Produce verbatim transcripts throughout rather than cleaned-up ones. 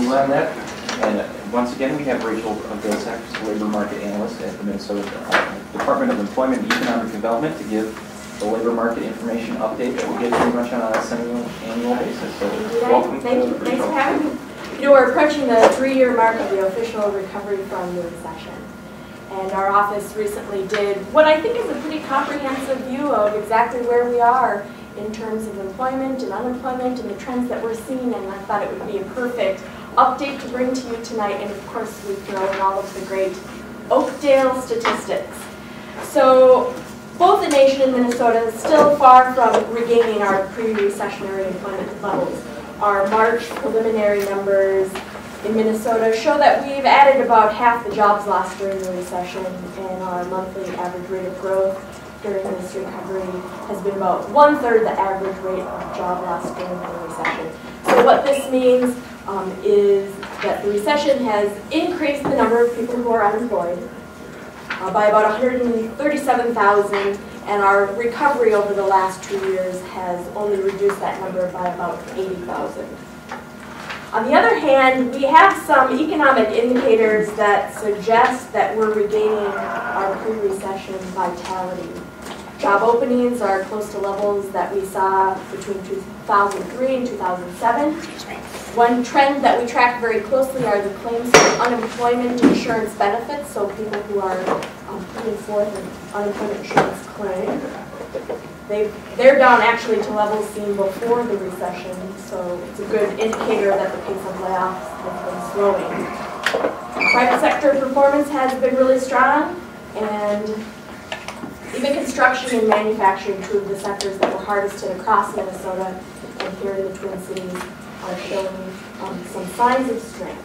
you on that. And uh, once again, we have Rachel Vilsak, labor market analyst at the Minnesota uh, Department of Employment and Economic Development, to give the labor market information update that we get pretty much on a semi-annual basis. So welcome. Thank you. Thanks for having me. You know, we're approaching the three-year mark of the official recovery from the recession. And our office recently did what I think is a pretty comprehensive view of exactly where we are in terms of employment and unemployment and the trends that we're seeing, and I thought it would be a perfect update to bring to you tonight. And of course, we throw in all of the great Oakdale statistics. So both the nation and Minnesota is still far from regaining our pre-recessionary employment levels. Our March preliminary numbers in Minnesota show that we've added about half the jobs lost during the recession, and our monthly average rate of growth during this recovery has been about one-third the average rate of job loss during the recession. So what this means um, is that the recession has increased the number of people who are unemployed uh, by about one hundred thirty-seven thousand, and our recovery over the last two years has only reduced that number by about eighty thousand. On the other hand, we have some economic indicators that suggest that we're regaining our pre-recession vitality. Job openings are close to levels that we saw between two thousand three and two thousand seven. One trend that we track very closely are the claims for unemployment insurance benefits, so people who are um, putting forth an unemployment insurance claim. They, they're down actually to levels seen before the recession, so it's a good indicator that the pace of layoffs has been slowing. Private sector performance has been really strong, and even construction and manufacturing, two of the sectors that were hardest hit across Minnesota and here in the Twin Cities, are showing um, some signs of strength.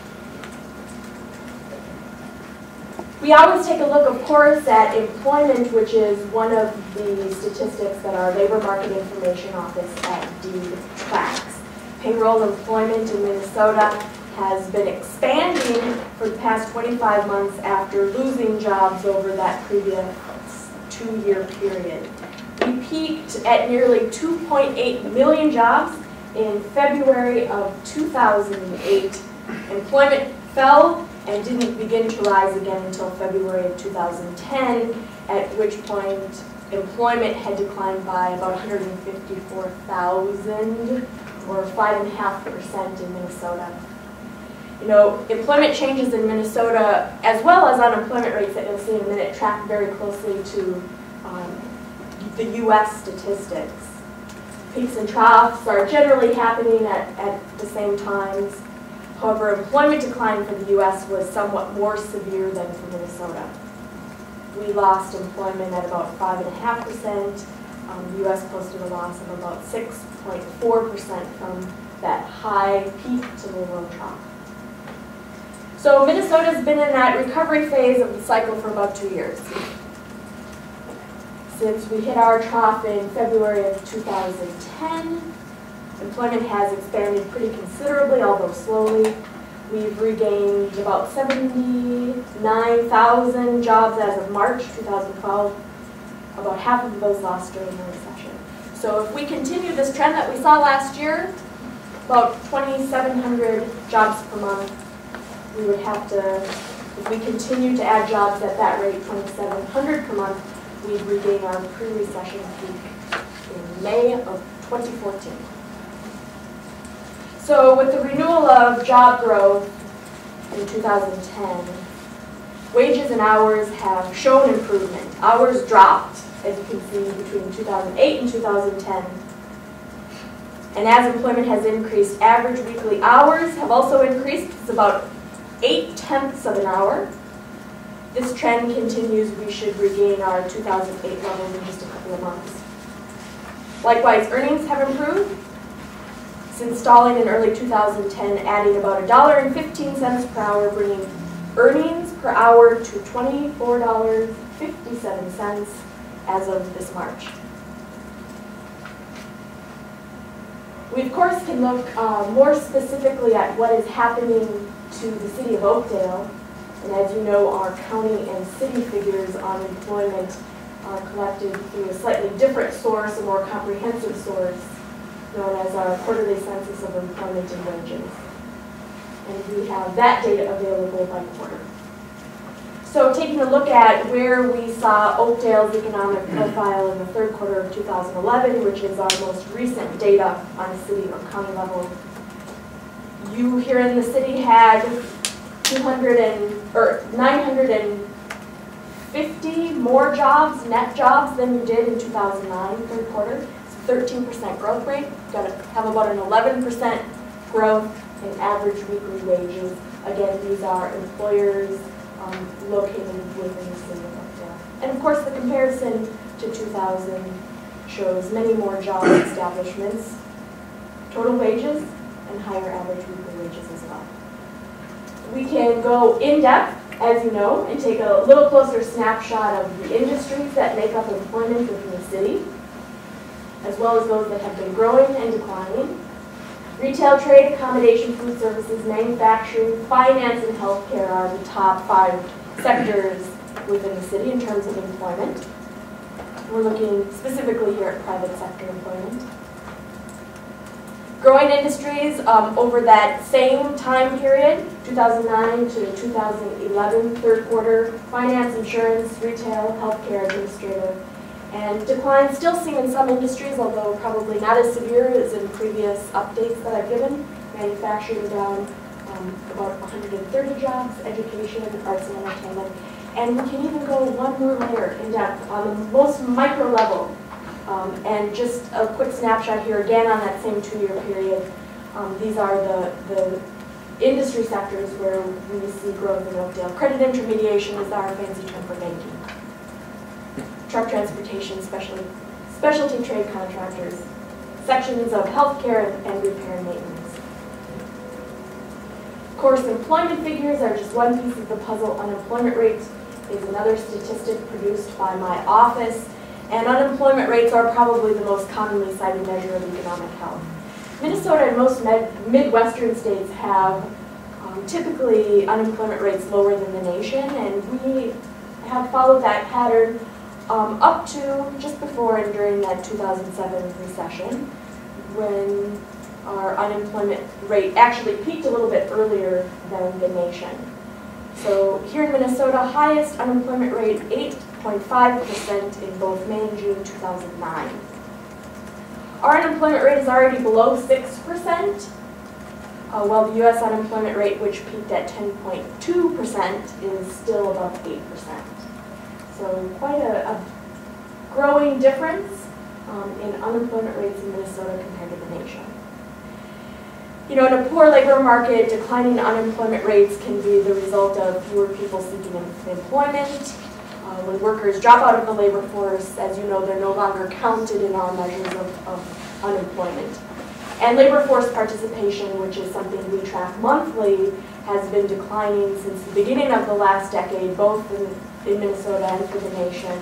We always take a look, of course, at employment, which is one of the statistics that our Labor Market Information Office at Deed tracks. Payroll employment in Minnesota has been expanding for the past twenty-five months after losing jobs over that previous two-year period. We peaked at nearly two point eight million jobs in February of two thousand eight. Employment fell and didn't begin to rise again until February of two thousand ten, at which point employment had declined by about one hundred fifty-four thousand, or five point five percent in Minnesota. You know, employment changes in Minnesota, as well as unemployment rates that you'll see in a minute, track very closely to um, the U S statistics. Peaks and troughs are generally happening at, at the same times. However, employment decline for the U S was somewhat more severe than for Minnesota. We lost employment at about five point five percent. Um, the U S posted a loss of about six point four percent from that high peak to the low trough. So Minnesota's been in that recovery phase of the cycle for about two years. Since we hit our trough in February of two thousand ten, employment has expanded pretty considerably, although slowly. We've regained about seventy-nine thousand jobs as of March two thousand twelve, about half of those lost during the recession. So if we continue this trend that we saw last year, about twenty-seven hundred jobs per month, we would have to, if we continue to add jobs at that rate, twenty-seven hundred per month, we'd regain our pre-recession peak in May of twenty fourteen. So with the renewal of job growth in two thousand ten, wages and hours have shown improvement. Hours dropped, as you can see, between two thousand eight and two thousand ten. And as employment has increased, average weekly hours have also increased. It's about eight tenths of an hour. This trend continues, we should regain our two thousand eight levels in just a couple of months. Likewise, earnings have improved since stalling in early two thousand ten, adding about one dollar and fifteen cents per hour, bringing earnings per hour to twenty-four dollars and fifty-seven cents as of this March. We, of course, can look uh, more specifically at what is happening to the city of Oakdale. And as you know, our county and city figures on employment are collected through a slightly different source, a more comprehensive source, known as our quarterly census of employment and wages. and we have that data available by quarter. So taking a look at where we saw Oakdale's economic profile in the third quarter of two thousand eleven, which is our most recent data on a city or county level. You here in the city had two hundred and, or nine hundred fifty more jobs, net jobs, than you did in two thousand nine, third quarter. It's a thirteen percent growth rate. You've got to have about an eleven percent growth in average weekly wages. Again, these are employers um, located within the city of Oakdale. And of course, the comparison to two thousand shows many more job establishments, total wages, and higher average weekly wages as well. We can go in depth, as you know, and take a little closer snapshot of the industries that make up employment within the city, as well as those that have been growing and declining. Retail, trade, accommodation, food services, manufacturing, finance, and healthcare are the top five sectors within the city in terms of employment. We're looking specifically here at private sector employment. Growing industries um, over that same time period, two thousand nine to two thousand eleven, third quarter, finance, insurance, retail, healthcare, administrative, and decline still seen in some industries, although probably not as severe as in previous updates that I've given. Manufacturing down um, about one hundred thirty jobs, education, arts and entertainment, and we can even go one more layer in depth on the most micro level. Um, and just a quick snapshot here again on that same two-year period. Um, these are the, the industry sectors where we see growth in Oakdale. Credit intermediation is our fancy term for banking. Truck transportation, specialty, specialty trade contractors, sections of healthcare and, and repair and maintenance. Of course, employment figures are just one piece of the puzzle. Unemployment rate is another statistic produced by my office. And unemployment rates are probably the most commonly cited measure of economic health. Minnesota and most med Midwestern states have um, typically unemployment rates lower than the nation, and we have followed that pattern um, up to just before and during that two thousand seven recession, when our unemployment rate actually peaked a little bit earlier than the nation. So here in Minnesota, highest unemployment rate, eight point five percent in both May and June two thousand nine. Our unemployment rate is already below six percent, uh, while the U S unemployment rate, which peaked at ten point two percent, is still above eight percent. So quite a, a growing difference um, in unemployment rates in Minnesota compared to the nation. You know, in a poor labor market, declining unemployment rates can be the result of fewer people seeking employment. Uh, when workers drop out of the labor force, as you know, they're no longer counted in our measures of, of unemployment. And labor force participation, which is something we track monthly, has been declining since the beginning of the last decade, both in, in Minnesota and for the nation.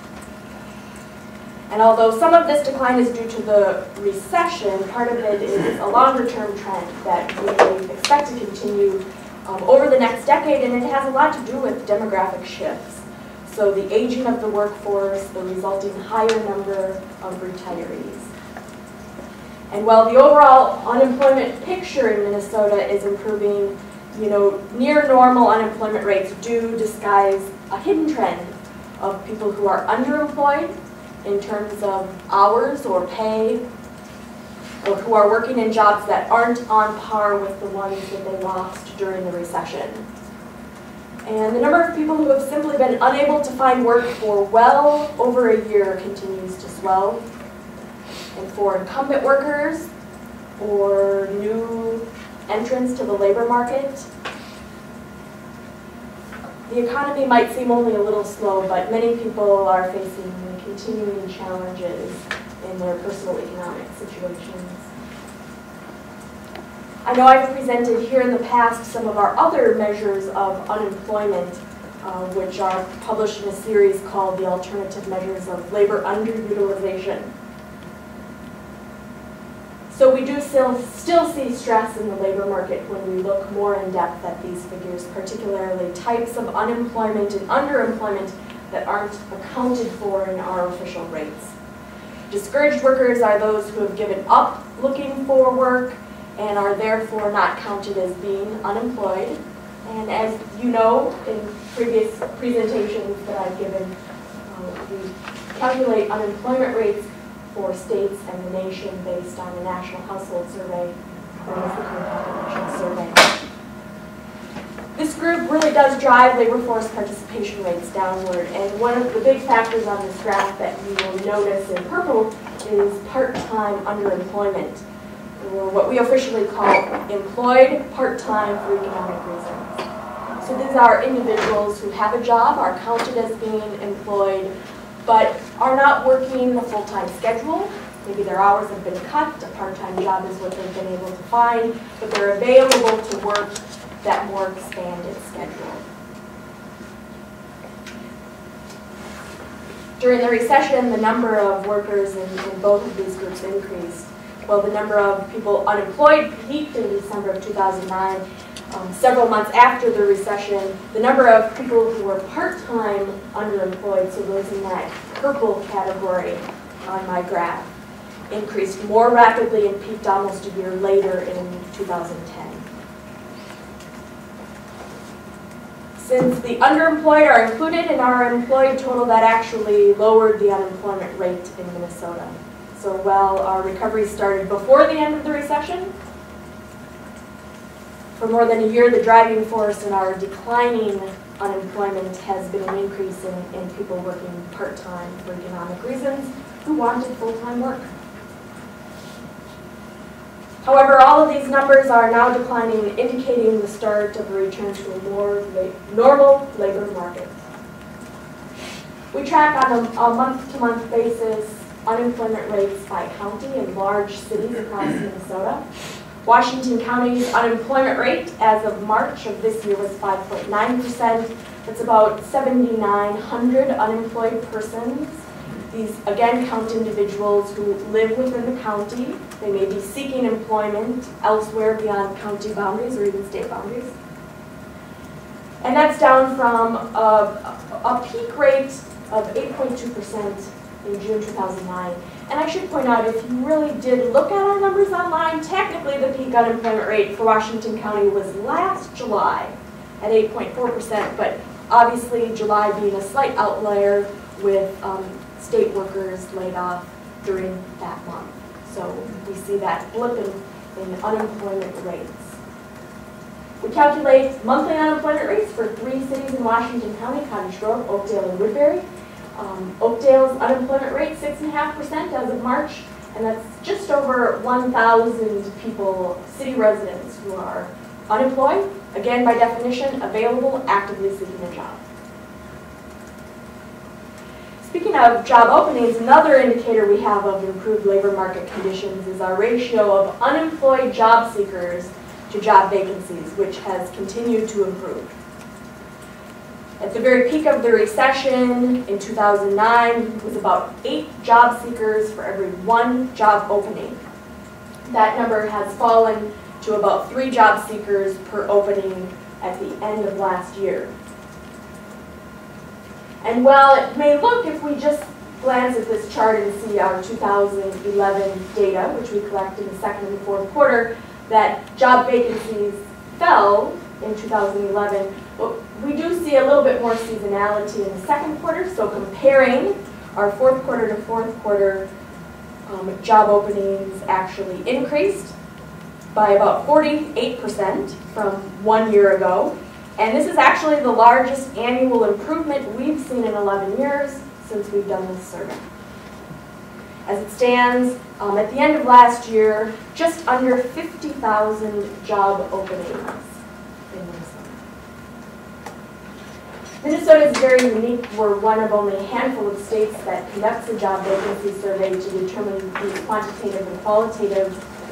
And although some of this decline is due to the recession, part of it is a longer-term trend that we expect to continue um, over the next decade, and it has a lot to do with demographic shifts. So the aging of the workforce, the resulting higher number of retirees. And while the overall unemployment picture in Minnesota is improving, you know, near normal unemployment rates do disguise a hidden trend of people who are underemployed in terms of hours or pay, or who are working in jobs that aren't on par with the ones that they lost during the recession. And the number of people who have simply been unable to find work for well over a year continues to swell. And for incumbent workers or new entrants to the labor market, the economy might seem only a little slow, but many people are facing continuing challenges in their personal economic situations. I know I've presented here in the past some of our other measures of unemployment, uh, which are published in a series called The Alternative Measures of Labor Underutilization. So we do still, still see stress in the labor market when we look more in depth at these figures, particularly types of unemployment and underemployment that aren't accounted for in our official rates. Discouraged workers are those who have given up looking for work, and are therefore not counted as being unemployed. And as you know, in previous presentations that I've given, uh, we calculate unemployment rates for states and the nation based on the National Household Survey, known as the Current Population Survey. This group really does drive labor force participation rates downward, and one of the big factors on this graph that you will notice in purple is part-time underemployment, or what we officially call employed part-time for economic reasons. So these are individuals who have a job, are counted as being employed, but are not working the full-time schedule. Maybe their hours have been cut, a part-time job is what they've been able to find, but they're available to work that more expanded schedule. During the recession, the number of workers in, in both of these groups increased. While the number of people unemployed peaked in December of two thousand nine, um, several months after the recession, the number of people who were part-time underemployed, so those in that purple category on my graph, increased more rapidly and peaked almost a year later in two thousand ten. Since the underemployed are included in our employed total, that actually lowered the unemployment rate in Minnesota. So while our recovery started before the end of the recession, for more than a year, the driving force in our declining unemployment has been an increase in, in people working part-time for economic reasons who wanted full-time work. However, all of these numbers are now declining, indicating the start of a return to a more la normal labor market. We track on a, a month-to-month basis unemployment rates by county in large cities across Minnesota. Washington County's unemployment rate as of March of this year was five point nine percent. That's about seven thousand nine hundred unemployed persons. These, again, count individuals who live within the county. They may be seeking employment elsewhere beyond county boundaries or even state boundaries. And that's down from a, a peak rate of eight point two percent in June two thousand nine. And I should point out, if you really did look at our numbers online, technically the peak unemployment rate for Washington County was last July at eight point four percent, but obviously July being a slight outlier with um, state workers laid off during that month. So we see that blip in, in unemployment rates. We calculate monthly unemployment rates for three cities in Washington County: Cottage Grove, Oakdale, and Woodbury. Um, Oakdale's unemployment rate, six point five percent as of March, and that's just over one thousand people, city residents, who are unemployed, again by definition, available, actively seeking a job. Speaking of job openings, another indicator we have of improved labor market conditions is our ratio of unemployed job seekers to job vacancies, which has continued to improve. At the very peak of the recession in two thousand nine, it was about eight job seekers for every one job opening. That number has fallen to about three job seekers per opening at the end of last year. And while it may look, if we just glance at this chart and see our two thousand eleven data, which we collect in the second and fourth quarter, that job vacancies fell in two thousand eleven, but we do see a little bit more seasonality in the second quarter. So comparing our fourth quarter to fourth quarter, um, job openings actually increased by about forty-eight percent from one year ago. And this is actually the largest annual improvement we've seen in eleven years since we've done this survey. As it stands, um, at the end of last year, just under fifty thousand job openings in Minnesota. Minnesota is very unique. We're one of only a handful of states that conducts a job vacancy survey to determine the quantitative and qualitative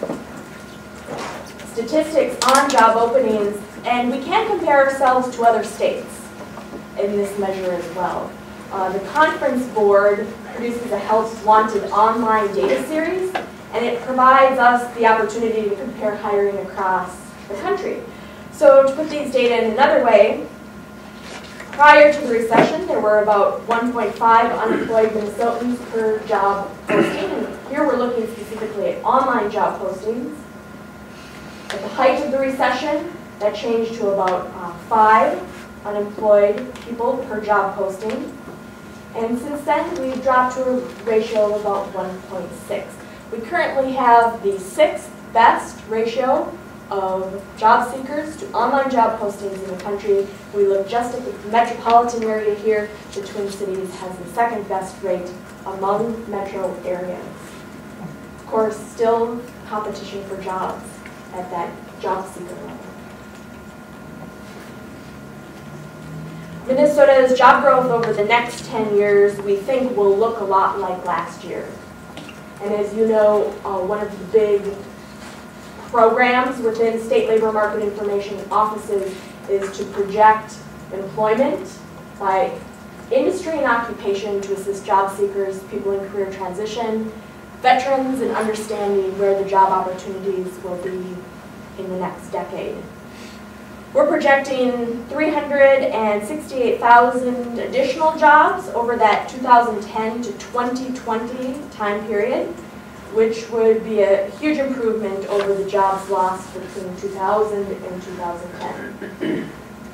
statistics on job openings, and we can compare ourselves to other states in this measure as well. Uh, the Conference Board produces a Help Wanted online data series, and it provides us the opportunity to compare hiring across the country. So to put these data in another way, prior to the recession, there were about one point five unemployed Minnesotans per job posting, and here we're looking specifically at online job postings. At the height of the recession, that changed to about uh, five unemployed people per job posting. And since then, we've dropped to a ratio of about one point six. We currently have the sixth best ratio of job seekers to online job postings in the country. We look just at the metropolitan area here. The Twin Cities has the second best rate among metro areas. Of course, still competition for jobs at that job seeker level. Minnesota's job growth over the next ten years, we think, will look a lot like last year. And as you know, uh, one of the big programs within state labor market information offices is to project employment by industry and occupation to assist job seekers, people in career transition, veterans, and understanding where the job opportunities will be in the next decade. We're projecting three hundred sixty-eight thousand additional jobs over that two thousand ten to twenty twenty time period, which would be a huge improvement over the jobs lost between two thousand and two thousand ten.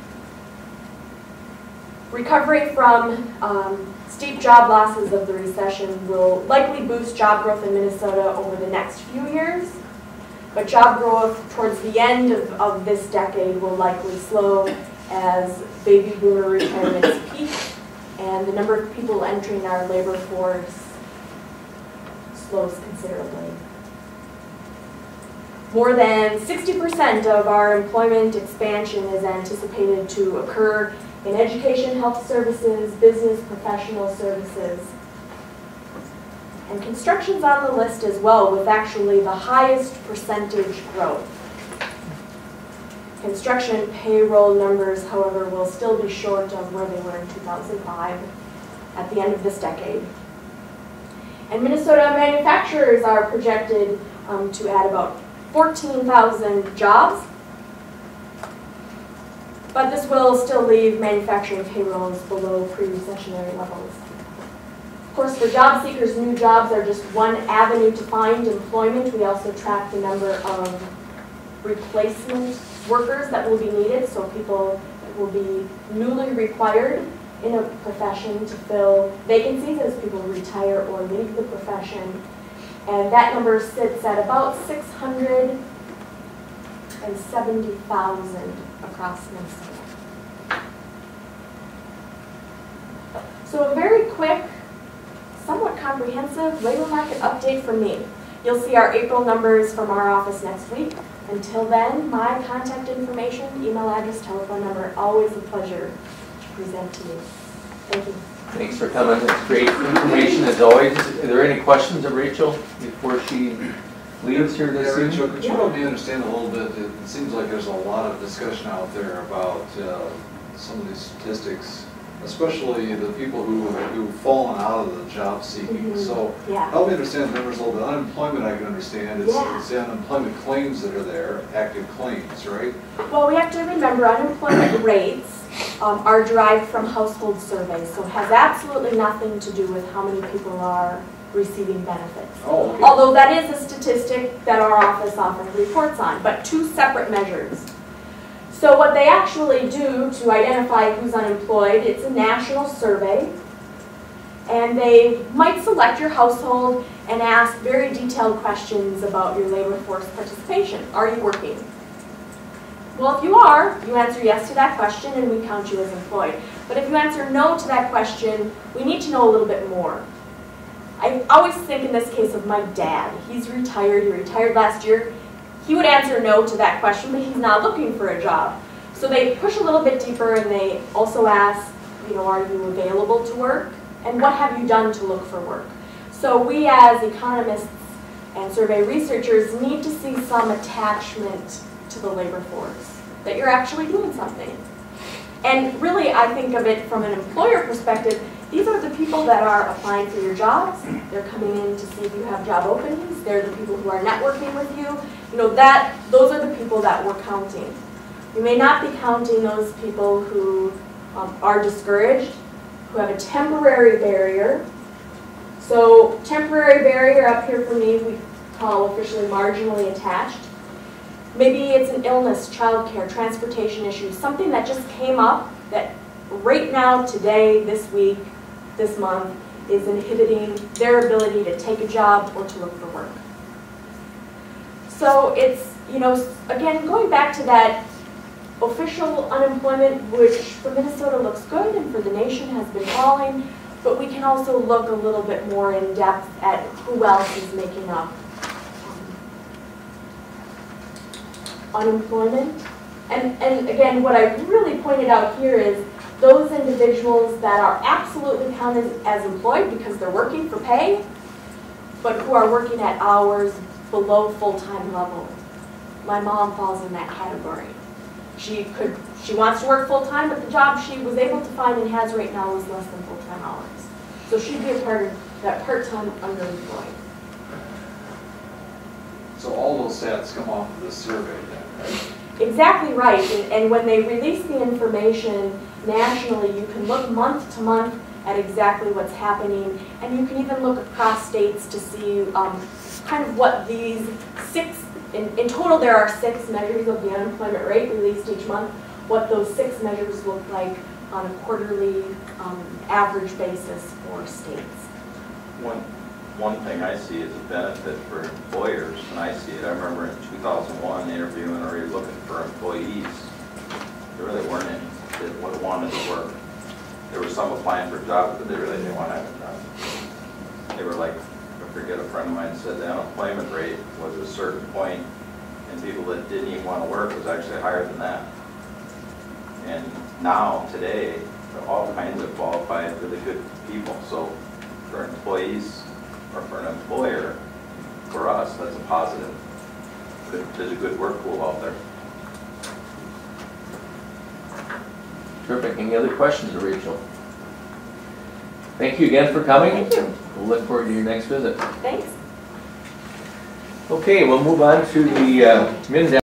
Recovery from um, steep job losses of the recession will likely boost job growth in Minnesota over the next few years. But job growth towards the end of, of this decade will likely slow as baby boomer retirements peak and the number of people entering our labor force slows considerably. More than sixty percent of our employment expansion is anticipated to occur in education, health services, business, professional services. And construction's on the list as well, with actually the highest percentage growth. Construction payroll numbers, however, will still be short of where they were in two thousand five at the end of this decade. And Minnesota manufacturers are projected um, to add about fourteen thousand jobs, but this will still leave manufacturing payrolls below pre-recessionary levels. Of course, for job seekers, new jobs are just one avenue to find employment. We also track the number of replacement workers that will be needed, so people that will be newly required in a profession to fill vacancies as people retire or leave the profession. And that number sits at about six hundred seventy thousand across Minnesota. So a very quick, somewhat comprehensive labor market update from me. You'll see our April numbers from our office next week. Until then, my contact information, email address, telephone number, always a pleasure to present to you. Thank you. Thanks for coming. That's great information as always. Are there any questions of Rachel before she leaves here this yeah, evening? Rachel, could you help me understand a little bit? It, it seems like there's a lot of discussion out there about uh, some of these statistics, especially the people who who've fallen out of the job seeking. Mm-hmm. So yeah. help me understand the numbers a little bit. Unemployment I can understand. It's, yeah. it's the unemployment claims that are there, active claims, right? Well, we have to remember unemployment rates um, are derived from household surveys, so it has absolutely nothing to do with how many people are receiving benefits. Oh, okay. Although that is a statistic that our office often reports on, but two separate measures. So what they actually do to identify who's unemployed, it's a national survey, and they might select your household and ask very detailed questions about your labor force participation. Are you working? Well, if you are, you answer yes to that question and we count you as employed. But if you answer no to that question, we need to know a little bit more. I always think in this case of my dad. He's retired, he retired last year. He would answer no to that question, but he's not looking for a job. So they push a little bit deeper and they also ask, you know, are you available to work? And what have you done to look for work? So we as economists and survey researchers need to see some attachment to the labor force, that you're actually doing something. And really, I think of it from an employer perspective. These are the people that are applying for your jobs. They're coming in to see if you have job openings. They're the people who are networking with you. You know, that, those are the people that we're counting. You may not be counting those people who um, are discouraged, who have a temporary barrier. So temporary barrier up here for me, we call officially marginally attached. Maybe it's an illness, childcare, transportation issue, something that just came up that right now, today, this week, this month, is inhibiting their ability to take a job or to look for work. So it's, you know, again, going back to that official unemployment, which for Minnesota looks good and for the nation has been falling, but we can also look a little bit more in depth at who else is making up um, unemployment. And, and again, what I really pointed out here is those individuals that are absolutely counted as employed because they're working for pay, but who are working at hours below full-time level. My mom falls in that category. She could, she wants to work full-time, but the job she was able to find and has right now is less than full-time hours. So she'd be a part of that part-time underemployed. So all those stats come off of this survey then, right? Exactly right, and, and when they release the information nationally, you can look month to month at exactly what's happening, and you can even look across states to see um, kind of what these six, in, in total there are six measures of the unemployment rate released each month, what those six measures look like on a quarterly um, average basis for states. One, one thing I see is a benefit for employers, and I see it. I remember in two thousand one interviewing or looking for employees. There really weren't any that wanted to work. There were some applying for jobs, but they really didn't want to have a job. They were like, I forget, a friend of mine said the unemployment rate was a certain point, and people that didn't even want to work was actually higher than that. And now, today, there are all kinds of qualified, really good people. So for employees or for an employer, for us, that's a positive. There's a good work pool out there. Terrific. Any other questions, Rachel? Thank you again for coming. Thank you. We'll look forward to your next visit. Thanks. Okay, we'll move on to the uh, Minden